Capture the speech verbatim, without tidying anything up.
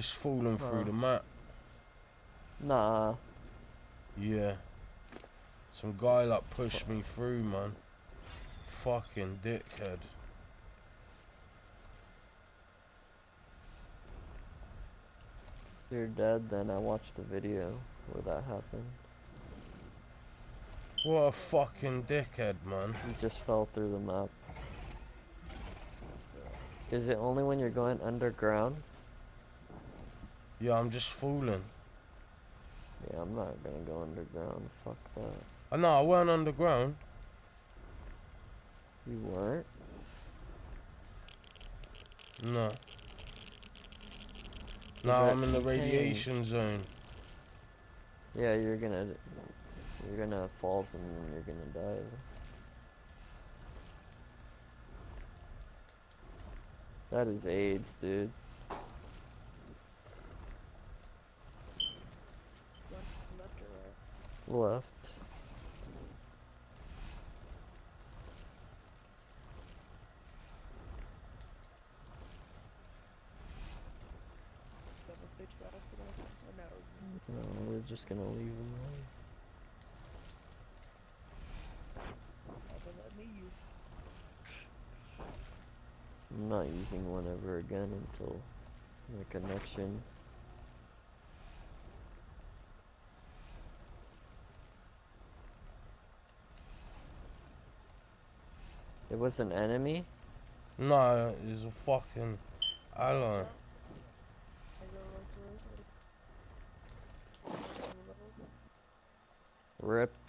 just falling Huh. through the map. Nah. Yeah. Some guy like pushed me through, man. Fucking dickhead. You're dead, then I watched the video where that happened. What a fucking dickhead, man. You just fell through the map. Is it only when you're going underground? Yeah, I'm just falling. Yeah, I'm not gonna go underground. Fuck that. I know, I weren't underground. You weren't? No. You No, got I'm in the T K. radiation zone. Yeah, you're gonna... You're gonna fall and then you're gonna die. That is AIDS, dude. Left or right? Left. Double stage battle for that? Or no? No, we're just gonna leave him alone. Never let me use. I'm not using one ever again until the connection. It was an enemy? No, it's a fucking ally. I go right to right. Rip.